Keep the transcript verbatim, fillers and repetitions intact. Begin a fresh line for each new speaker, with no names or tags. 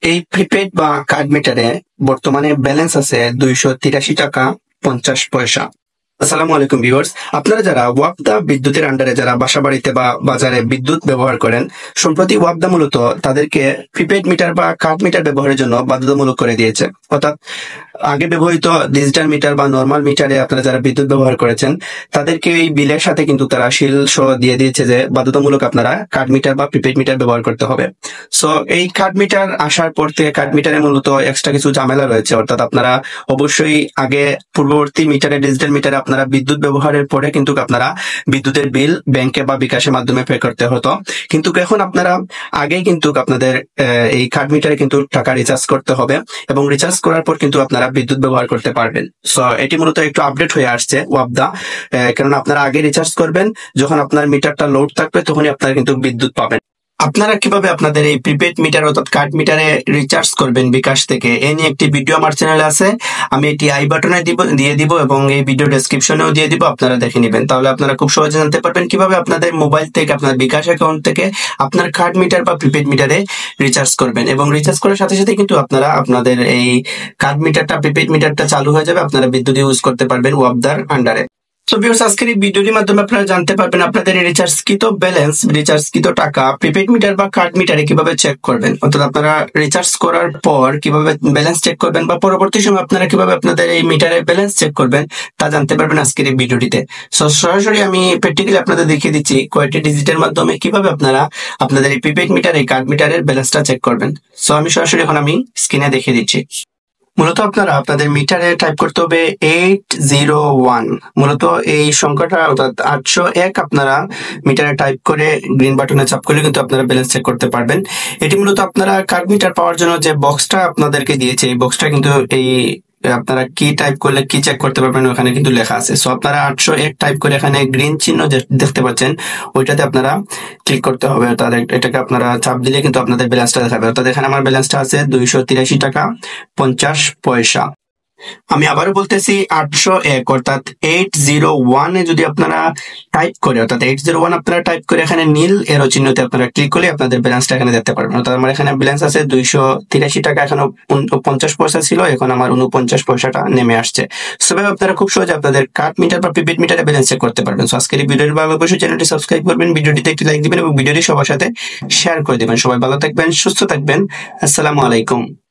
এই প্রিপেড বা কার্ড মিটারে বর্তমানে ব্যালেন্স আছে দুইশো তিরাশি টাকা পঞ্চাশ পয়সা। আসসালামু আলাইকুম ভিউয়ার্স, আপনারা যারা ওয়াপদা বিদ্যুতের আন্ডারে যারা বাসা বাড়িতে বা বাজারে বিদ্যুৎ ব্যবহার করেন, সম্প্রতি ওয়াপদা মূলত তাদেরকে প্রিপেড মিটার বা কার্ড মিটার ব্যবহারের জন্য বাধ্যতামূলক করে দিয়েছে। অর্থাৎ আগে ব্যবহৃত ডিজিটাল মিটার বা নর্মাল মিটারে আপনারা যারা বিদ্যুৎ ব্যবহার করেছেন তাদেরকে এই বিলের সাথে কিন্তু তারা শিল সহ দিয়ে দিয়েছে যে বাধ্যতামূলক আপনারা কার্ড মিটার বা প্রিপেড মিটার ব্যবহার করতে হবে। সো এই কার্ড মিটার আসার পর থেকে কার্ড মিটারে মূলত এক্সট্রা কিছু ঝামেলা রয়েছে। অর্থাৎ আপনারা অবশ্যই আগে পূর্ববর্তী মিটারে ডিজিটাল মিটারে আপনারা বিদ্যুৎ ব্যবহারের পরে কিন্তু আপনারা বিদ্যুতের বিল ব্যাংকে বা বিকাশের মাধ্যমে পে করতে হতো, কিন্তু এখন আপনারা আগে কিন্তু আপনাদের এই কার্ড মিটারে কিন্তু টাকা রিচার্জ করতে হবে এবং রিচার্জ করার পর কিন্তু আপনারা বিদ্যুৎ ব্যবহার করতে পারবেন। সো এটি মূলত একটু আপডেট হয়ে আসছে ওয়াপদা, কারণ আপনারা আগে রিচার্জ করবেন, যখন আপনার মিটারটা লোড থাকবে তখনই আপনারা কিন্তু বিদ্যুৎ পাবেন। আপনারা কিভাবে আপনাদের এই প্রিপেড মিটার অর্থাৎ কার্ড মিটারে রিচার্জ করবেন বিকাশ থেকে, এ নিয়ে একটি ভিডিও আমার চ্যানেলে আছে, আমি এটি আই বাটনে দিব দিয়ে দিব এবং এই ভিডিও ডেসক্রিপশনেও দিয়ে দিব, আপনারা দেখে নেবেন। তাহলে আপনারা খুব সহজে জানতে পারবেন কিভাবে আপনাদের মোবাইল থেকে আপনার বিকাশ অ্যাকাউন্ট থেকে আপনার কার্ড মিটার বা প্রিপেড মিটারে রিচার্জ করবেন এবং রিচার্জ করার সাথে সাথে কিন্তু আপনারা আপনাদের এই কার্ড মিটারটা প্রিপেড মিটারটা চালু হয়ে যাবে, আপনারা বিদ্যুৎ ইউজ করতে পারবেন ওয়াপদার আন্ডারে। তো ভিউয়ার্স, আজকের এই ভিডিওটির মাধ্যমে আপনারা জানতে পারবেন আপনাদের রিচার্জকৃত ব্যালেন্স, রিচার্জকৃত টাকা প্রিপেড মিটার বা কার্ড মিটারে কিভাবে চেক করবেন, অর্থাৎ আপনারা রিচার্জ করার পর কিভাবে ব্যালেন্স চেক করবেন বা পরবর্তী সময় আপনারা কিভাবে আপনাদের এই মিটারের ব্যালেন্স চেক করবেন তা জানতে পারবেন আজকের এই ভিডিওটিতে। সো সরাসরি আমি প্র্যাকটিক্যালি আপনাদের দেখিয়ে দিচ্ছি কয়েকটি ডিজিটের মাধ্যমে কিভাবে আপনারা আপনাদের এই প্রিপেড মিটার এই কার্ড মিটারের ব্যালেন্সটা চেক করবেন। সো আমি সরাসরি এখন আমি স্ক্রিনে দেখিয়ে দিচ্ছি। মূলত আপনারা আপনাদের মিটারে টাইপ করতে হবে এইট জিরো ওয়ান, মূলত এই সংখ্যাটা অর্থাৎ আটশো এক আপনারা মিটারে টাইপ করে গ্রিন বাটনে চাপ করলে কিন্তু আপনারা ব্যালেন্স চেক করতে পারবেন। এটি মূলত আপনারা কার্ড মিটার পাওয়ার জন্য যে বক্সটা আপনাদেরকে দিয়েছে, এই বক্সটা কিন্তু এই আপনারা কি টাইপ করলে কি চেক করতে পারবেন ওখানে কিন্তু লেখা আছে। সো আপনারা আটশো এক টাইপ করে এখানে গ্রিন চিহ্ন দেখতে পাচ্ছেন, ওইটাতে আপনারা ক্লিক করতে হবে। অর্থাৎ এটাকে আপনারা চাপ দিলে কিন্তু আপনাদের ব্যালেন্সটা দেখাবে। অর্থাৎ এখানে আমার ব্যালেন্সটা আছে দুইশো তিরাশি টাকা পঞ্চাশ পয়সা। আমি আবারও বলতেছি আটশো এক অর্থাৎ এইট জিরো ওয়ান এ যদি আপনারা টাইপ করে অর্থাৎ এইট জিরো ওয়ান আপনারা টাইপ করে এখানে নীল এরো চিহ্নতে আপনারা ক্লিক করলে আপনাদের ব্যালেন্সটা এখানে দেখতে পারবেন। অর্থাৎ আমার এখানে ব্যালেন্স আছে দুইশো তিরাশি টাকা, এখানে পঞ্চাশ পয়সা ছিল, এখন আমার উনপঞ্চাশ পয়সাটা নেমে আসছে। সবাই আপনারা খুব সহজে আপনাদের কার্ড মিটার বা প্রিপেড মিটারে ব্যালেন্স চেক করতে পারবেন। সো আজকের এই ভিডিওর ভালো অবশ্যই চ্যানেলটি সাবস্ক্রাইব করবেন, ভিডিওটিতে একটি লাইক দিবেন এবং ভিডিওটি সবার সাথে শেয়ার করে দিবেন। সবাই ভালো থাকবেন, সুস্থ থাকবেন। আসসালামু আলাইকুম।